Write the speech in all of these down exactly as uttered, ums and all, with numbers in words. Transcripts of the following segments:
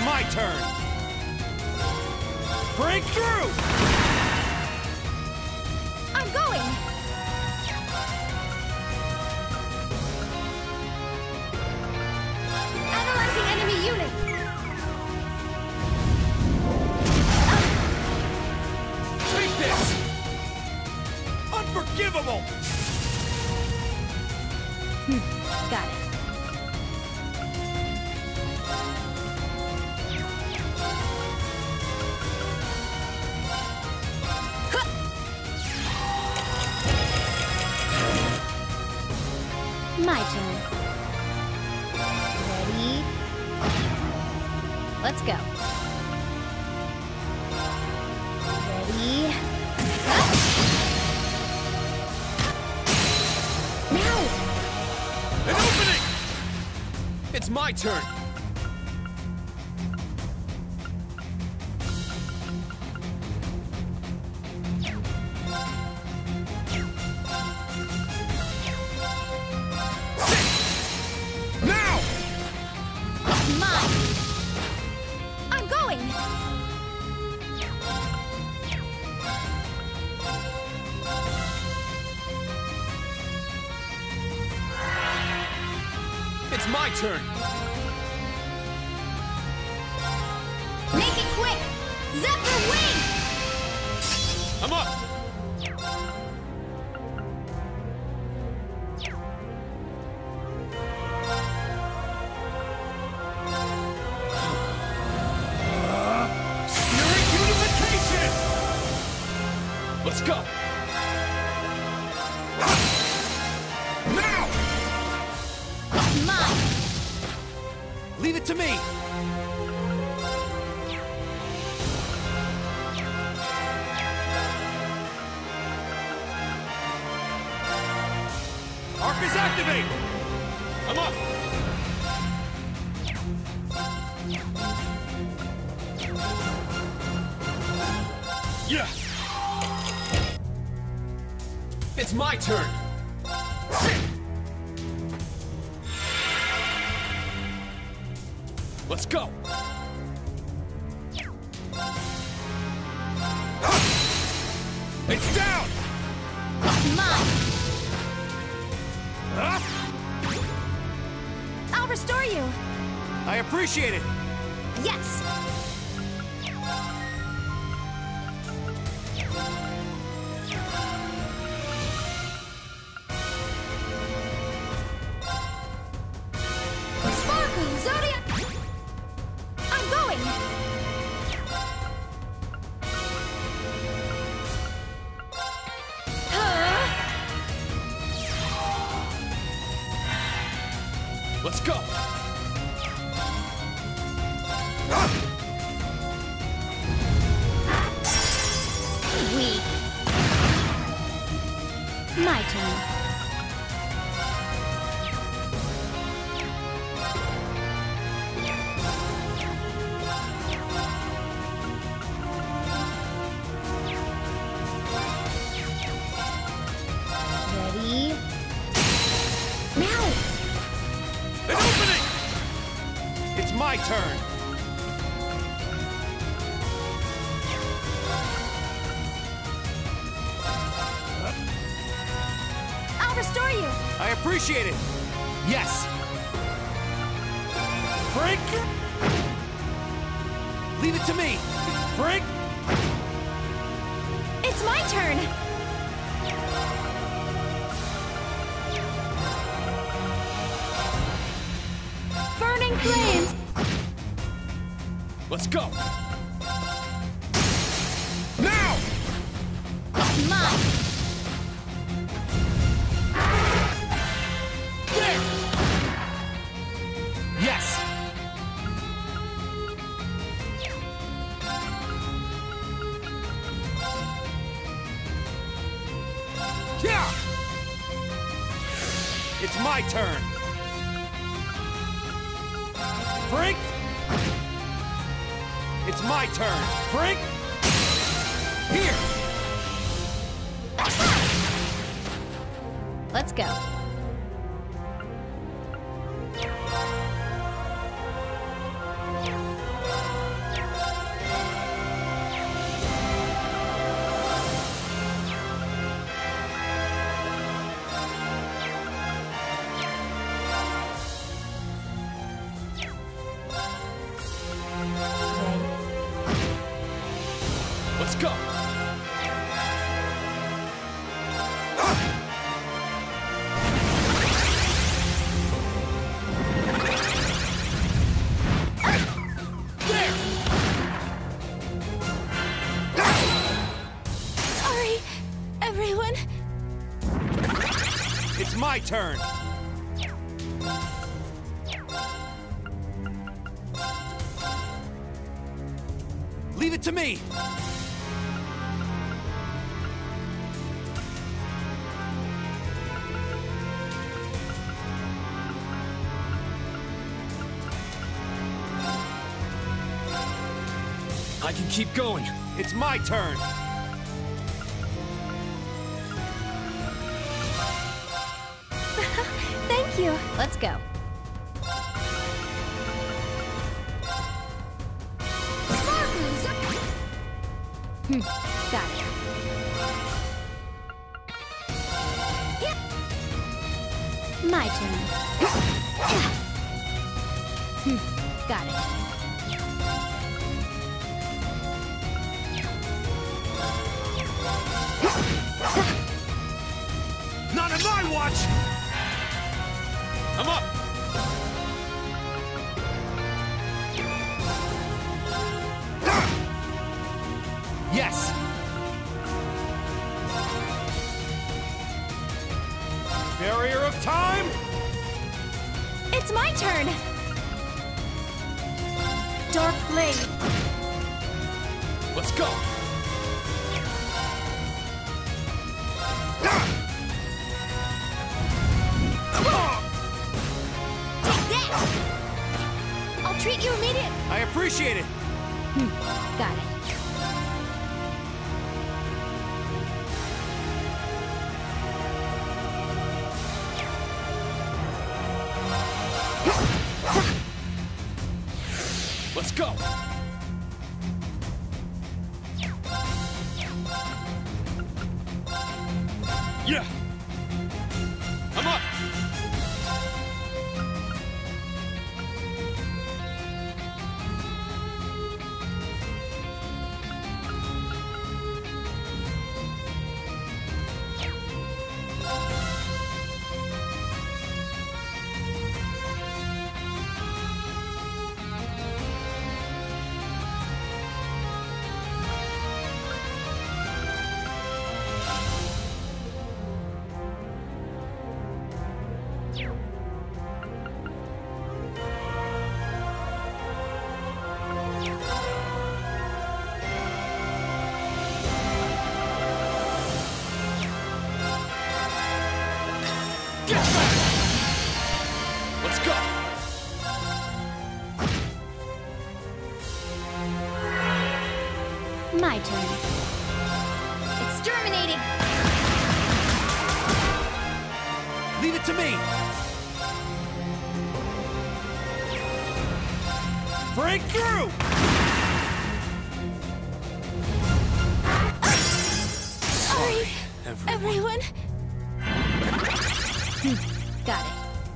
my turn! Break through! I'm going! Analyzing enemy unit! Take this! Unforgivable! Hmm, got it. My turn. Ready? Let's go. Ready? Up! Now! An opening! It's my turn! It's my turn! Make it quick! Zephyr Wing! I'm up! Spirit unification! Let's go! Now! Mine! Leave it to me! Arc is activated! I'm up! Yeah! It's my turn! Let's go! It's down! Mine! Huh? I'll restore you! I appreciate it! Yes! Sparkle Zodiac! I'm going! Huh? Let's go! Weak. My turn. Ready? Now! An opening! It's my turn! I'll restore you! I appreciate it! Yes! Break! Leave it to me! Break! It's my turn! Burning flames! Let's go! Now! Mine! There! Yes! Yeah! It's my turn! Break! It's my turn! Break! Here! Let's go. go! Sorry, everyone. It's my turn! Leave it to me! I can keep going. It's my turn! Thank you. Let's go. Hmm, got it. My turn. Hmm, got it. Not on my watch! I'm up! Yes! Barrier of time! It's my turn! Dark Blade. Let's go! I'll treat you immediately. I appreciate it! Hmm, got it. Let's go! Yeah! I'm up! Get back! Let's go! My turn. Exterminating! Leave it to me! Break through! Sorry, everyone. Hmm, got it.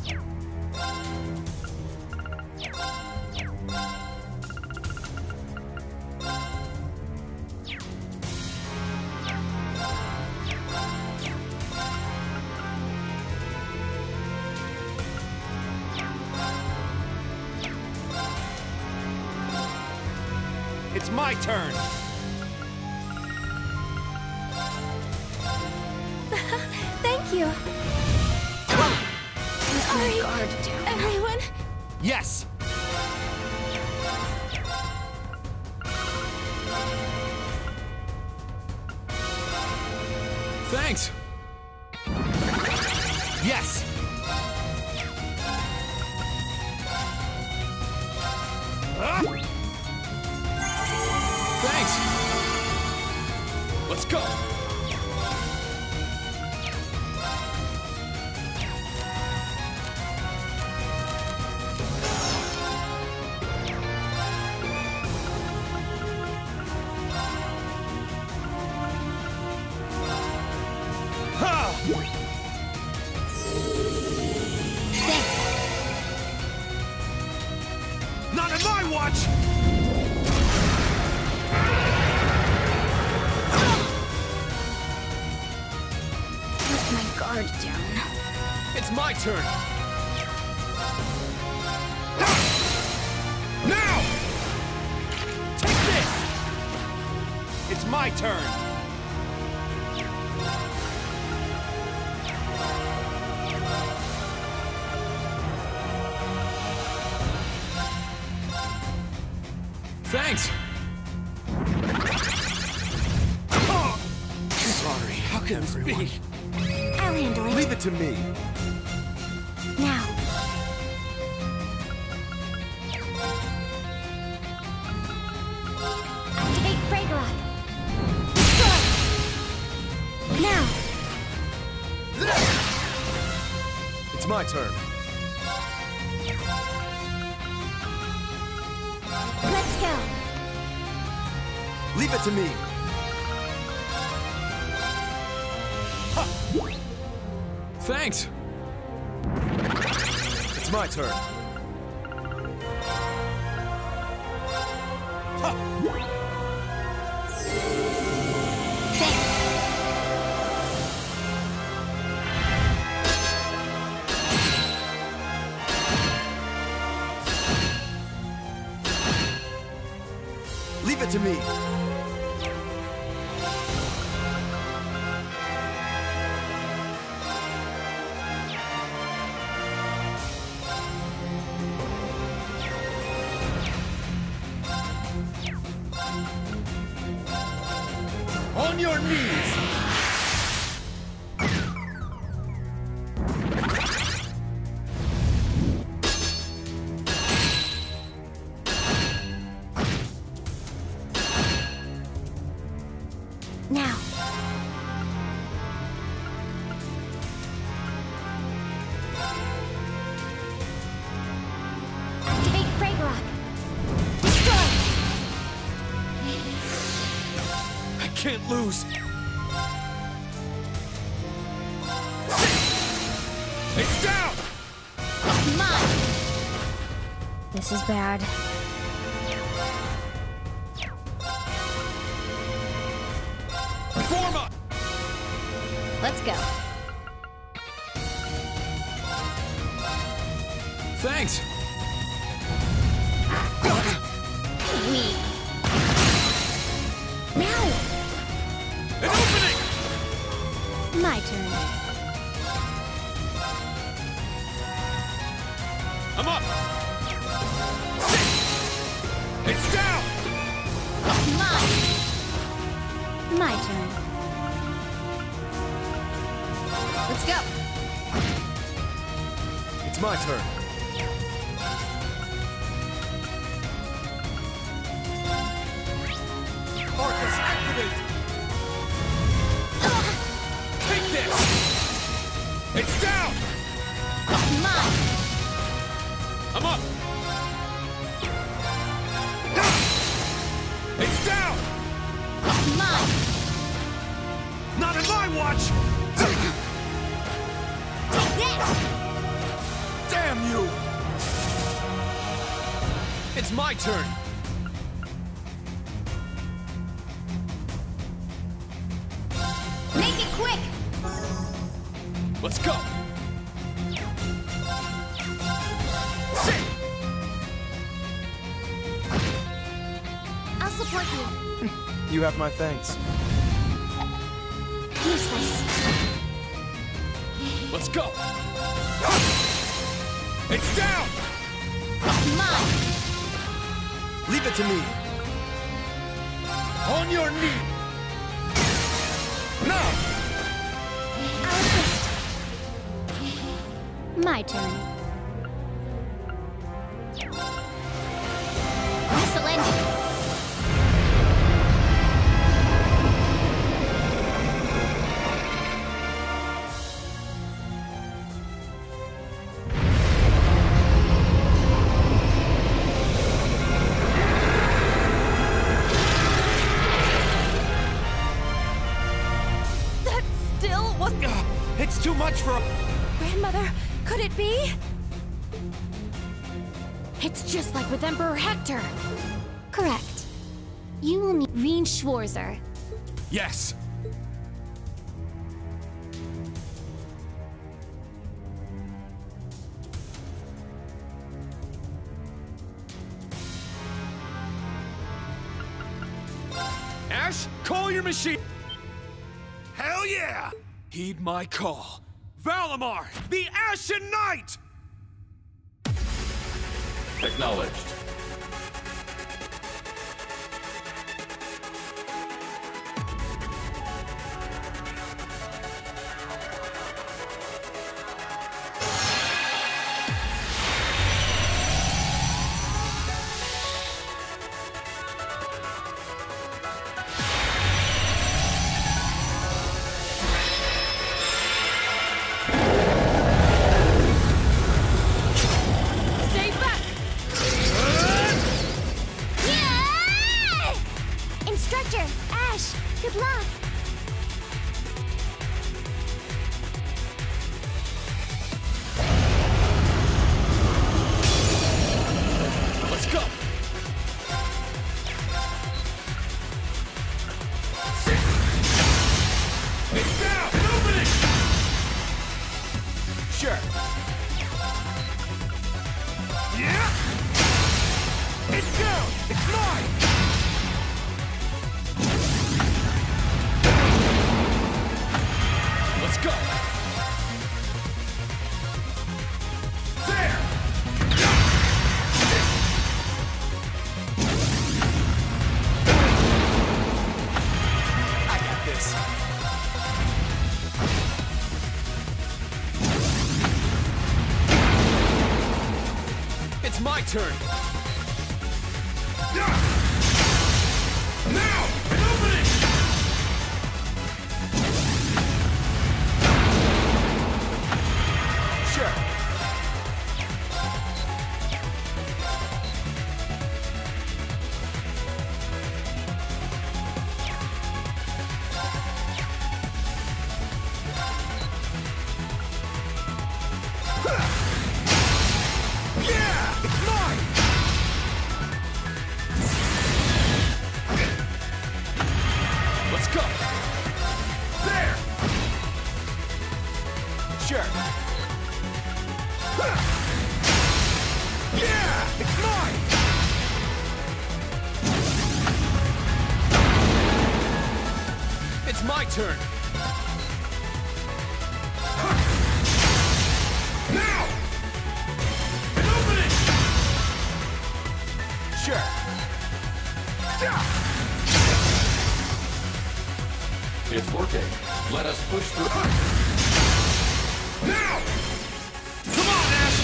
It's my turn! Thank you. Sorry, everyone. Yes! Thanks! Yes! Huh? Thanks! Let's go! Thanks. Not on my watch! Guard down. It's my turn. Now! Take this! It's my turn. Thanks. Oh, sorry, how can this be? I'll handle it. Leave it to me. Now. Activate Fragorock. Destroy. Now. It's my turn. Let's go. Leave it to me. Thanks. It's my turn. Thanks. Leave it to me. On your knees! Now. Activate Fragorock. Destroy. I can't lose. It's down! Mine. This is bad. Form up! Let's go. Thanks. Weak. Now. An opening! My turn. I'm up! It's down! Mine. My turn. Let's go. It's my turn. Arcus, activate! Take this! It's down! Mine. I'm up! It's down! Mine. Not in my watch! Take this. Damn you! It's my turn. Make it quick. Let's go! Sit! I'll support you. You have my thanks. Useless. Let's go! It's down! Mine. Leave it to me. On your knee! Now! I'll assist. My turn. This'll end it. That still was... Ugh, it's too much for a... Grandmother, could it be? It's just like with Emperor Hector. Correct. You will need Reen Schwarzer. Yes! Ash, call your machine! Hell yeah! Heed my call. Valimar, the Ashen Knight! Acknowledged. Stay back! Yeah! Instructor, Ash, good luck. Let's go! It's down! Open it! Sure. Yeah! It's down! It's mine! Let's go! There! I got this. It's my turn. Now! Open it! Sure. Yeah! It's mine! Let's go! There! Sure. Yeah! It's mine! It's my turn! Now! Open it! Sure. It's working. Let us push through. Now! Come on, Ash!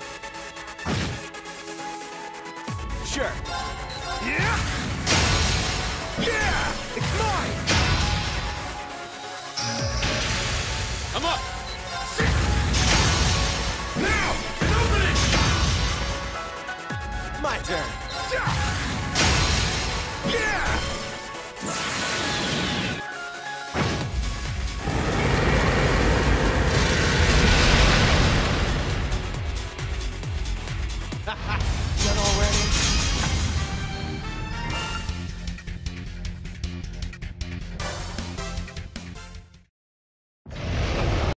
Sure. Yeah! Yeah! It's mine! I'm up! Now! Open it! My turn! Yeah!